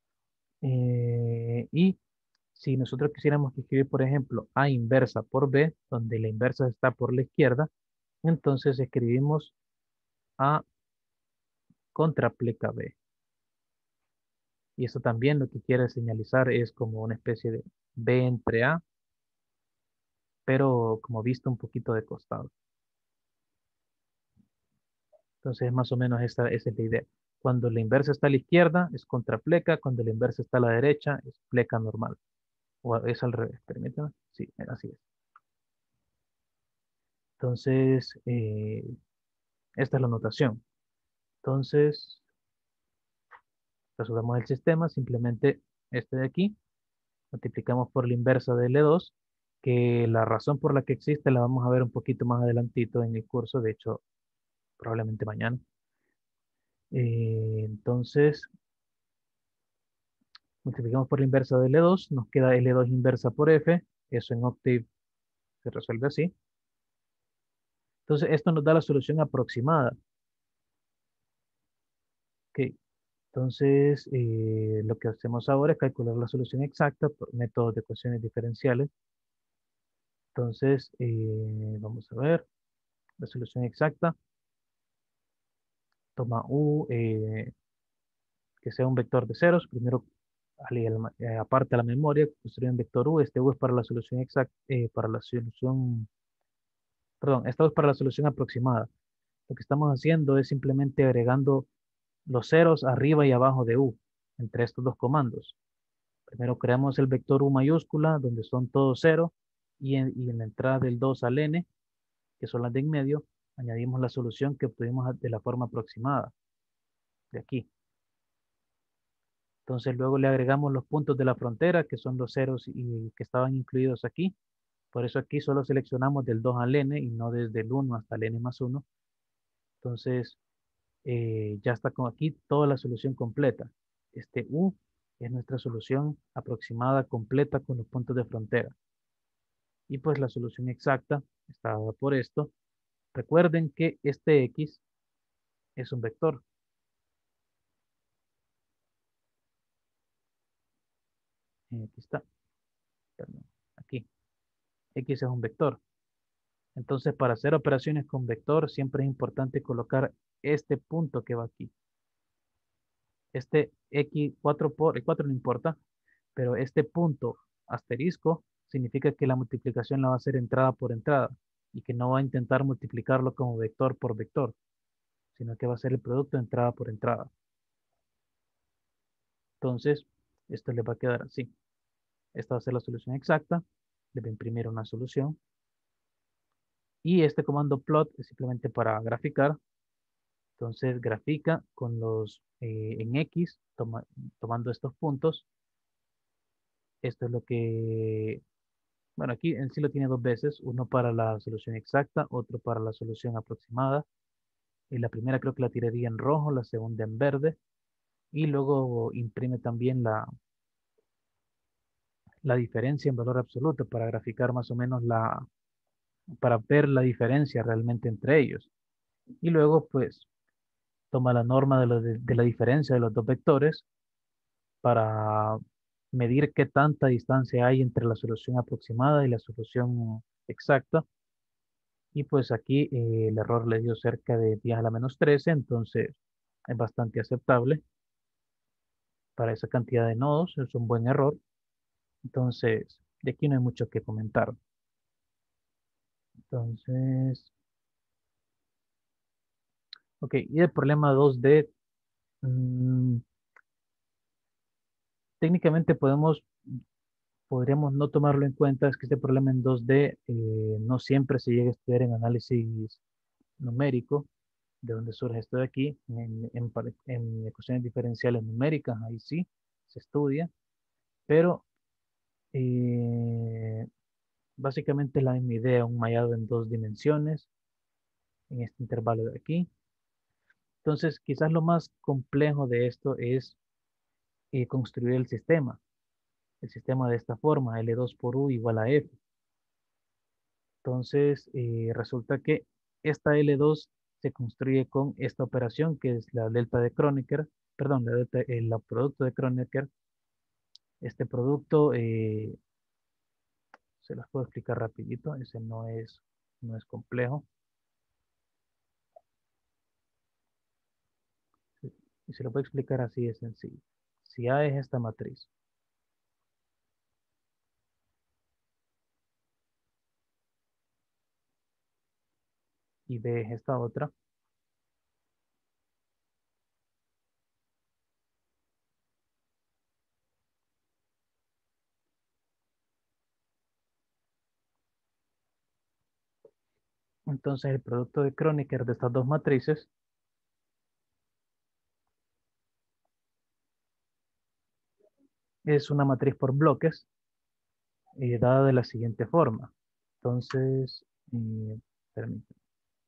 Y si nosotros quisiéramos escribir, por ejemplo, A inversa por B, donde la inversa está por la izquierda, entonces escribimos A contra pleca B. Y eso también lo que quiere señalizar es como una especie de B entre A, pero como visto un poquito de costado. Entonces, más o menos esa es la idea. Cuando la inversa está a la izquierda, es contra pleca. Cuando la inversa está a la derecha, es pleca normal. O es al revés, permítame. Sí, así es. Entonces, esta es la notación. Entonces, resolvemos el sistema. Simplemente este de aquí. Multiplicamos por la inversa de L2, que la razón por la que existe la vamos a ver un poquito más adelantito en el curso. De hecho, probablemente mañana. Entonces, multiplicamos por la inversa de L2, nos queda L2 inversa por F, eso en Octave se resuelve así. Entonces, esto nos da la solución aproximada. Ok, entonces lo que hacemos ahora es calcular la solución exacta por métodos de ecuaciones diferenciales. Entonces, vamos a ver la solución exacta. Toma U, que sea un vector de ceros. Primero, aparte la memoria, construye un vector U. Este U es para la solución exacta, para la solución, perdón, esta U es para la solución aproximada. Lo que estamos haciendo es simplemente agregando los ceros arriba y abajo de U entre estos dos comandos. Primero creamos el vector U mayúscula, donde son todos cero, y en la entrada del 2 al n, que son las de en medio, añadimos la solución que obtuvimos de la forma aproximada, de aquí. Entonces luego le agregamos los puntos de la frontera, que son los ceros y que estaban incluidos aquí. Por eso aquí solo seleccionamos del 2 al n y no desde el 1 hasta el n más 1. Entonces ya está con aquí toda la solución completa. Este U es nuestra solución aproximada completa con los puntos de frontera. Y pues la solución exacta está dada por esto. Recuerden que este X es un vector. Aquí está. Perdón, aquí. X es un vector. Entonces, para hacer operaciones con vector, siempre es importante colocar este punto que va aquí. Este X 4 por, el 4 no importa, pero este punto asterisco significa que la multiplicación la va a hacer entrada por entrada y que no va a intentar multiplicarlo como vector por vector, sino que va a ser el producto entrada por entrada. Entonces, esto le va a quedar así. Esta va a ser la solución exacta. Le voy a imprimir una solución. Y este comando plot es simplemente para graficar. Entonces, grafica con los en X, tomando estos puntos. Esto es lo que, bueno, aquí en sí lo tiene dos veces, uno para la solución exacta, otro para la solución aproximada. Y la primera creo que la tiraría en rojo, la segunda en verde. y luego imprime también la diferencia en valor absoluto para graficar más o menos para ver la diferencia realmente entre ellos. Y luego pues toma la norma de la diferencia de los dos vectores para medir qué tanta distancia hay entre la solución aproximada y la solución exacta. Y pues aquí el error le dio cerca de 10 a la menos 13, entonces es bastante aceptable para esa cantidad de nodos, es un buen error. Entonces, de aquí no hay mucho que comentar. Entonces, ok, y el problema 2D, mm, técnicamente podríamos no tomarlo en cuenta, es que este problema en 2D no siempre se llega a estudiar en análisis numérico, de donde surge esto de aquí, en ecuaciones diferenciales numéricas, ahí sí se estudia, pero eh, básicamente la misma idea, un mallado en dos dimensiones, en este intervalo de aquí. Entonces, quizás lo más complejo de esto es construir el sistema de esta forma, L2 por U igual a F. Entonces, resulta que esta L2 se construye con esta operación que es la delta de Kronecker, perdón, el producto de Kronecker. Este producto, se los puedo explicar rapidito, ese no es complejo. Y se lo puedo explicar así de sencillo. Si A es esta matriz y B es esta otra, entonces el producto de Kronecker de estas dos matrices es una matriz por bloques dada de la siguiente forma. Entonces, permítanme.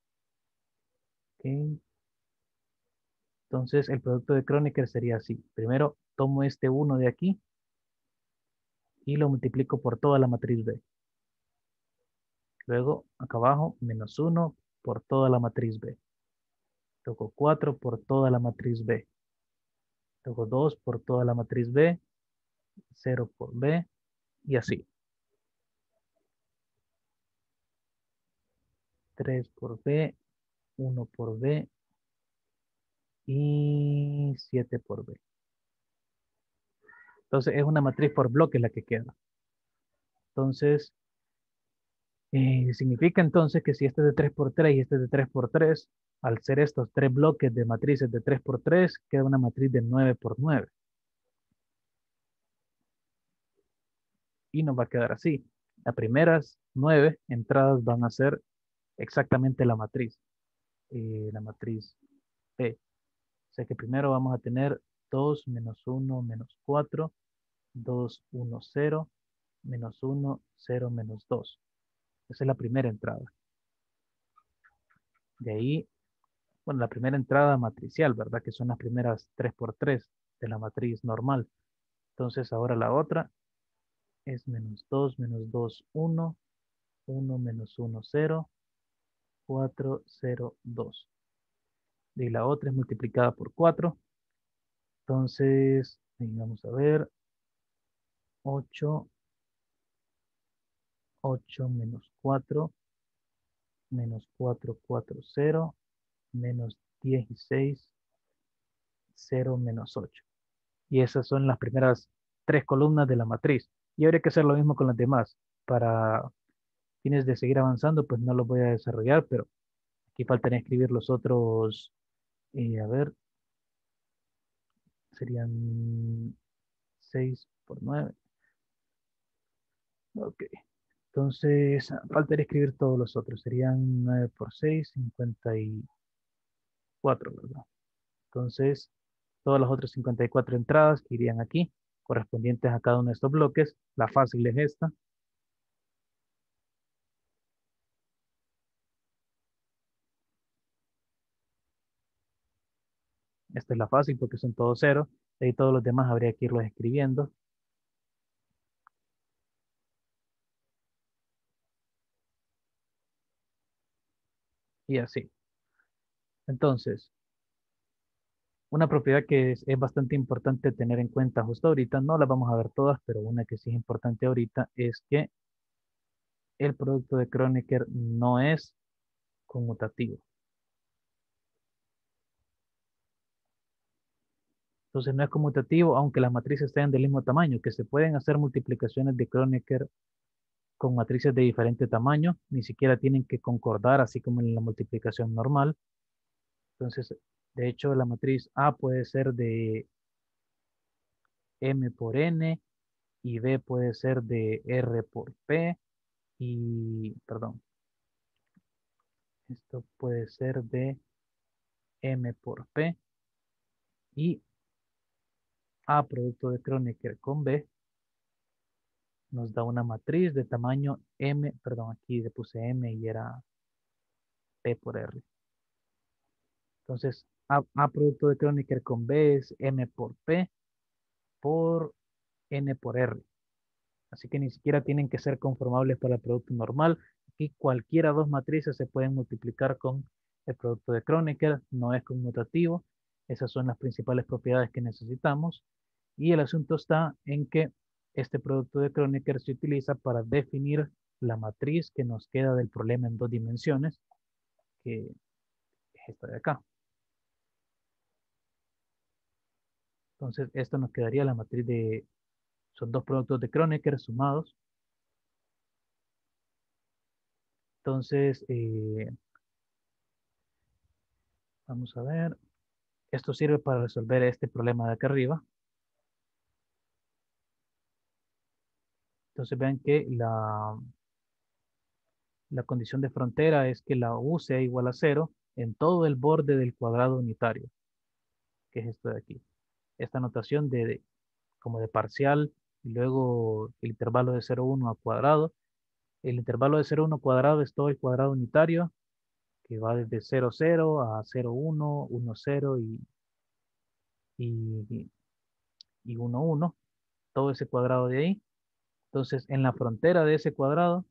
Ok. Entonces, el producto de Kronecker sería así. Primero, tomo este 1 de aquí y lo multiplico por toda la matriz B. Luego, acá abajo, menos 1 por toda la matriz B. Luego 4 por toda la matriz B. Luego 2 por toda la matriz B. 0 por B. Y así. 3 por B. 1 por B. Y 7 por B. Entonces, es una matriz por bloque la que queda. Entonces, significa entonces que si este es de 3 por 3 y este es de 3 por 3, al ser estos tres bloques de matrices de 3 por 3, queda una matriz de 9 por 9. Y nos va a quedar así. Las primeras 9 entradas van a ser exactamente la matriz P. O sea que primero vamos a tener 2 menos 1 menos 4, 2, 1, 0, menos 1, 0, menos 2. Esa es la primera entrada. De ahí, bueno, la primera entrada matricial, ¿verdad? Que son las primeras 3 por 3 de la matriz normal. Entonces ahora la otra es menos 2, 1, 1 menos 1, 0, 4, 0, 2. Y la otra es multiplicada por 4. Entonces, vamos a ver, 8, 8 menos 4, menos 4, 4, 0, menos 16, 0, menos 8. Y esas son las primeras tres columnas de la matriz. Y habría que hacer lo mismo con las demás. Para fines de seguir avanzando, pues no los voy a desarrollar, pero aquí faltaría escribir los otros, a ver, serían 6 por 9. Ok. Entonces, faltaría escribir todos los otros. Serían 9 por 6, 54, ¿verdad? Entonces, todas las otras 54 entradas que irían aquí, correspondientes a cada uno de estos bloques. La fácil es esta. Esta es la fácil porque son todos ceros. De ahí todos los demás habría que irlos escribiendo. Y así. Entonces, una propiedad que es bastante importante tener en cuenta justo ahorita, no las vamos a ver todas, pero una que sí es importante ahorita es que el producto de Kronecker no es conmutativo. Entonces no es conmutativo, aunque las matrices sean del mismo tamaño, que se pueden hacer multiplicaciones de Kronecker con matrices de diferente tamaño, ni siquiera tienen que concordar, así como en la multiplicación normal. Entonces, de hecho, la matriz A puede ser de M por N y B puede ser de R por P y, perdón, esto puede ser de M por P y A producto de Kronecker con B nos da una matriz de tamaño M, perdón, aquí le puse M y era P por R. Entonces, A producto de Kronecker con B es M por P por N por R. Así que ni siquiera tienen que ser conformables para el producto normal. Aquí cualquiera dos matrices se pueden multiplicar con el producto de Kronecker, no es conmutativo. Esas son las principales propiedades que necesitamos. Y el asunto está en que este producto de Kronecker se utiliza para definir la matriz que nos queda del problema en dos dimensiones, que es esta de acá. Entonces, esto nos quedaría la matriz de, son dos productos de Kronecker sumados. Entonces, vamos a ver. Esto sirve para resolver este problema de acá arriba. Entonces vean que la condición de frontera es que la U sea igual a 0 en todo el borde del cuadrado unitario, que es esto de aquí. Esta notación como de parcial y luego el intervalo de 0,1 a cuadrado. El intervalo de 0,1 cuadrado es todo el cuadrado unitario que va desde 0,0 a 0,1, 1,0 y 1,1, todo ese cuadrado de ahí. Entonces, en la frontera de ese cuadrado,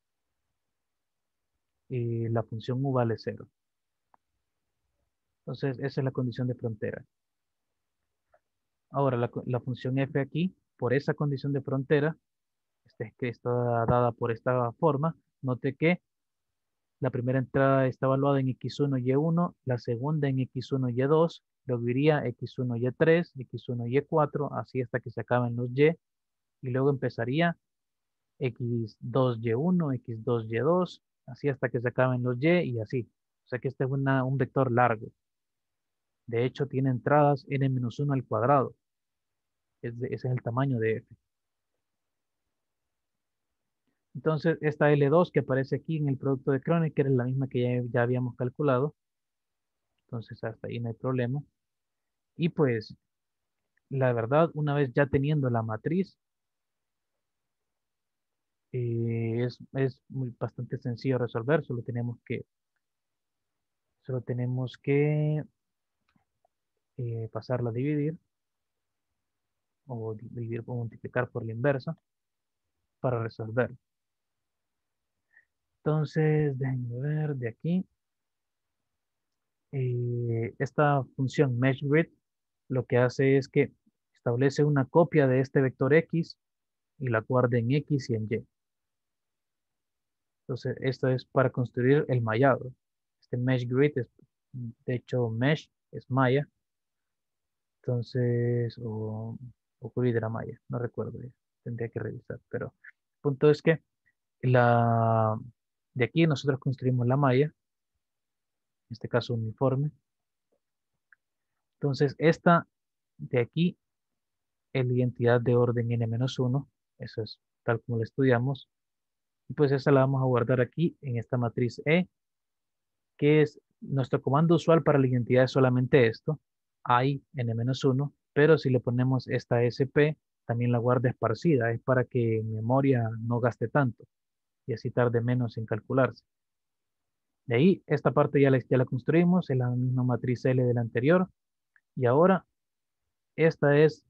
la función u vale 0. Entonces, esa es la condición de frontera. Ahora, la función f aquí, por esa condición de frontera, que está dada por esta forma, note que la primera entrada está evaluada en x1, y1, la segunda en x1, y2, luego iría x1, y3, x1, y4, así hasta que se acaben los y luego empezaría x2, y1, x2, y2, así hasta que se acaben los y así. O sea que este es un vector largo. De hecho, tiene entradas n-1 al cuadrado. Ese es el tamaño de f. Entonces, esta L2 que aparece aquí en el producto de Kronecker es la misma que ya habíamos calculado. Entonces, hasta ahí no hay problema. Y pues, la verdad, una vez ya teniendo la matriz, es bastante sencillo resolver. Solo tenemos que pasarla a dividir o dividir o multiplicar por la inversa para resolver. Entonces, déjenme ver de aquí. Esta función meshGrid lo que hace es que establece una copia de este vector X y la guarda en X y en Y. Entonces, esto es para construir el mallado. Este meshGrid es, de hecho, mesh es malla. Entonces, o grid era malla, no recuerdo, tendría que revisar. Pero el punto es que de aquí nosotros construimos la malla, en este caso uniforme. Entonces, esta de aquí es la identidad de orden n-1, eso es tal como lo estudiamos, y pues esa la vamos a guardar aquí en esta matriz E, que es nuestro comando usual para la identidad es solamente esto, I n-1, pero si le ponemos esta SP, también la guarda esparcida, es para que en memoria no gaste tanto y así tarde menos en calcularse. De ahí, esta parte ya la construimos, es la misma matriz L de la anterior, Y ahora, esta es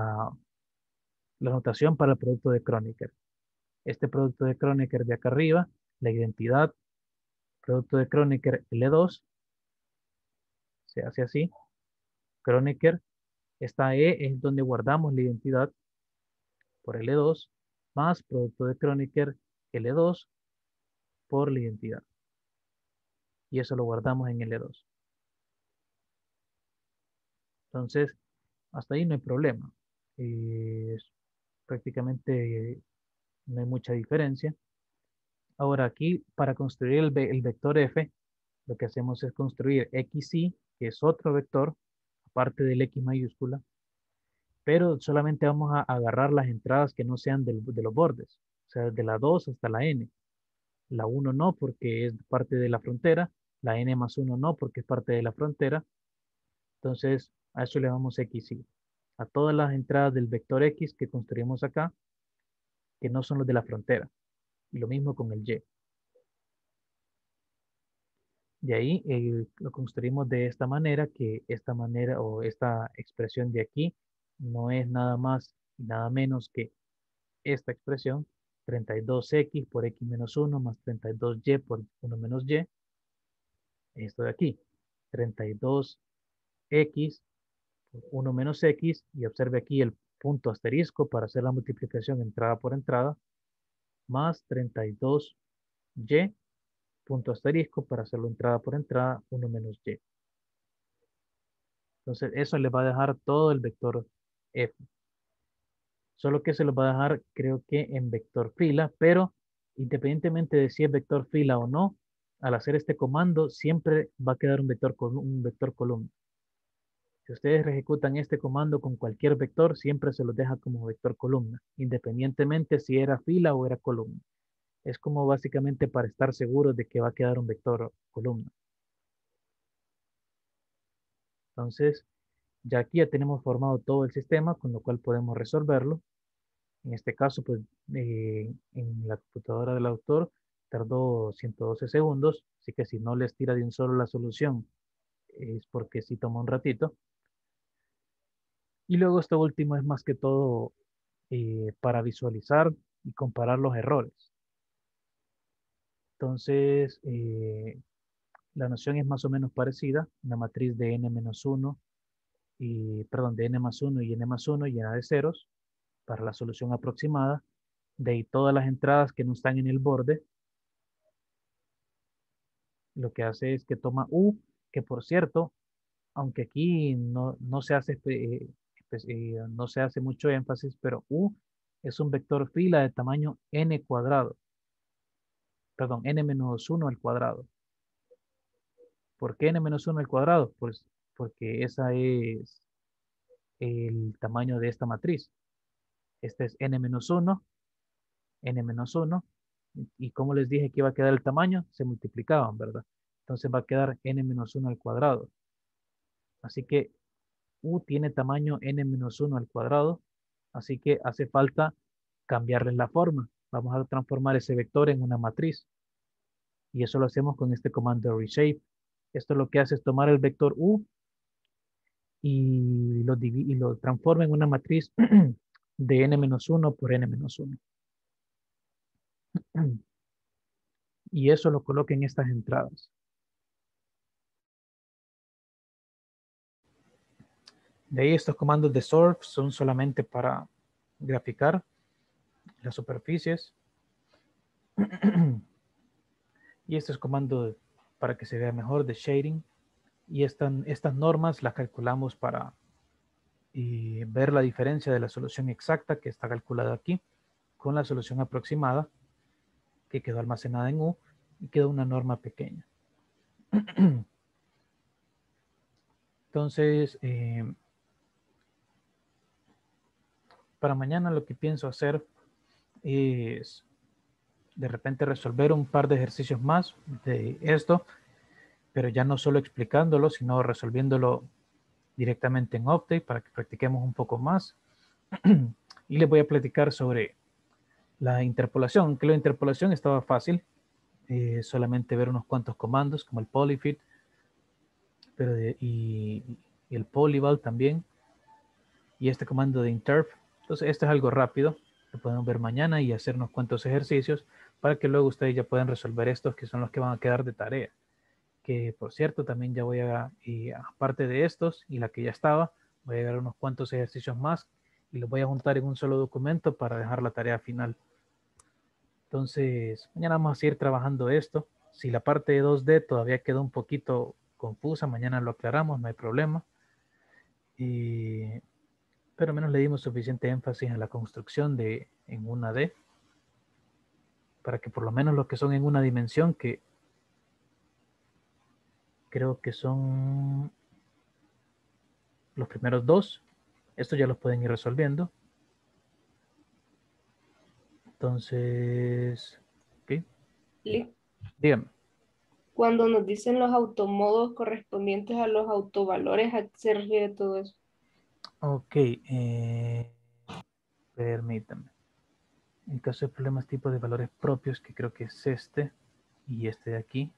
la notación para el producto de Kronecker. Este producto de Kronecker de acá arriba, la identidad, producto de Kronecker L2, se hace así. Kronecker, esta E es donde guardamos la identidad por L2, más producto de Kronecker L2 por la identidad. Y eso lo guardamos en L2. Entonces, hasta ahí no hay problema. Prácticamente no hay mucha diferencia. Ahora aquí, para construir el vector f, lo que hacemos es construir xy, que es otro vector, aparte del x mayúscula, pero solamente vamos a agarrar las entradas que no sean de los bordes, o sea, de la 2 hasta la n. La 1 no, porque es parte de la frontera, la n más 1 no, porque es parte de la frontera. Entonces, a eso le llamamos xy. A todas las entradas del vector x que construimos acá, que no son los de la frontera. Y lo mismo con el y. De ahí lo construimos de esta manera, que esta manera o esta expresión de aquí no es nada más y nada menos que esta expresión, 32x por x menos 1 más 32y por 1 menos y, esto de aquí, 32x por 1 menos x, y observe aquí el punto asterisco para hacer la multiplicación entrada por entrada, más 32y, punto asterisco para hacerlo entrada por entrada, 1 menos y. Entonces, eso le va a dejar todo el vector f. Solo que se lo va a dejar, creo que en vector fila, pero independientemente de si es vector fila o no, al hacer este comando siempre va a quedar un vector columna. Si ustedes ejecutan este comando con cualquier vector, siempre se los deja como vector columna, independientemente si era fila o era columna. Es como básicamente para estar seguros de que va a quedar un vector columna. Entonces, ya aquí ya tenemos formado todo el sistema, con lo cual podemos resolverlo. En este caso, pues en la computadora del autor tardó 112 segundos, así que si no les tira de un solo la solución, es porque sí toma un ratito. Y luego esto último es más que todo para visualizar y comparar los errores. Entonces, la noción es más o menos parecida, una matriz de n-1 de n más 1 y n más 1 llena de ceros para la solución aproximada. De ahí todas las entradas que no están en el borde, lo que hace es que toma u, que por cierto, aunque aquí no se hace, no se hace mucho énfasis, pero u es un vector fila de tamaño n cuadrado, perdón, n menos 1 al cuadrado. ¿Por qué n menos 1 al cuadrado? Pues porque esa es el tamaño de esta matriz. Este es n menos 1, n menos 1, y como les dije que iba a quedar el tamaño, se multiplicaban, ¿verdad? Entonces va a quedar n menos 1 al cuadrado. Así que u tiene tamaño n-1 al cuadrado, así que hace falta cambiarle la forma. Vamos a transformar ese vector en una matriz, y eso lo hacemos con este comando reshape. Esto lo que hace es tomar el vector u y lo transforma en una matriz de n-1 por n-1. Y eso lo coloca en estas entradas. De ahí estos comandos de surf son solamente para graficar las superficies. Y este es comando para que se vea mejor de shading. Y estas normas las calculamos para ver la diferencia de la solución exacta que está calculada aquí con la solución aproximada que quedó almacenada en U y quedó una norma pequeña. Entonces, para mañana lo que pienso hacer es de repente resolver un par de ejercicios más de esto, pero ya no solo explicándolo, sino resolviéndolo directamente en Optave para que practiquemos un poco más. Y les voy a platicar sobre la interpolación, que la interpolación estaba fácil, solamente ver unos cuantos comandos como el polyfit, pero y el polyval también, y este comando de interp. Entonces este es algo rápido, lo podemos ver mañana y hacer unos cuantos ejercicios para que luego ustedes ya puedan resolver estos que son los que van a quedar de tarea. Que por cierto también ya voy a, y aparte de estos y la que ya estaba, voy a agregar unos cuantos ejercicios más y los voy a juntar en un solo documento para dejar la tarea final. Entonces, mañana vamos a seguir trabajando esto. Si la parte de 2D todavía quedó un poquito confusa, mañana lo aclaramos, no hay problema. Pero menos le dimos suficiente énfasis a la construcción en una D, para que por lo menos los que son en una dimensión, que creo que son los primeros dos, estos ya los pueden ir resolviendo. Entonces, ¿ok? Dígame. Cuando nos dicen los automodos correspondientes a los autovalores, ¿a qué se refiere todo eso? Ok, permítame. En caso de problemas tipo de valores propios, que creo que es este y este de aquí.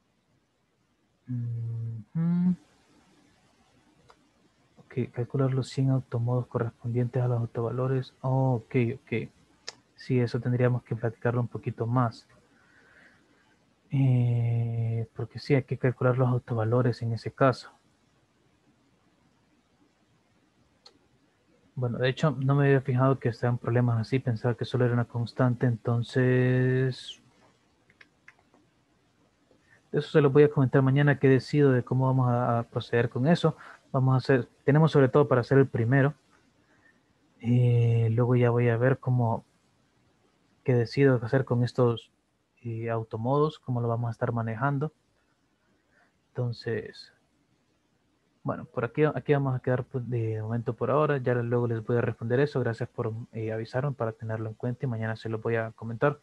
Ok, calcular los 100 automodos correspondientes a los autovalores. Ok. Sí, eso tendríamos que platicarlo un poquito más. Porque sí, hay que calcular los autovalores en ese caso. Bueno, de hecho, no me había fijado que estaban problemas así, pensaba que solo era una constante, entonces eso se lo voy a comentar mañana que decido de cómo vamos a proceder con eso. Vamos a hacer, tenemos sobre todo para hacer el primero. Luego ya voy a ver qué decido hacer con estos automodos, cómo lo vamos a estar manejando. Entonces, bueno, por aquí vamos a quedar pues, de momento por ahora. Ya luego les voy a responder eso. Gracias por avisarme para tenerlo en cuenta y mañana se lo voy a comentar.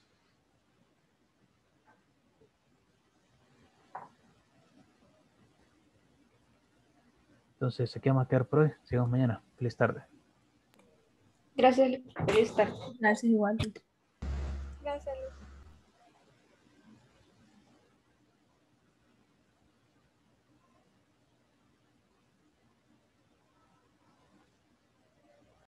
Entonces, aquí vamos a quedar por hoy. Sigamos mañana. Feliz tarde. Gracias, feliz tarde. Gracias igual. Gracias, Luis.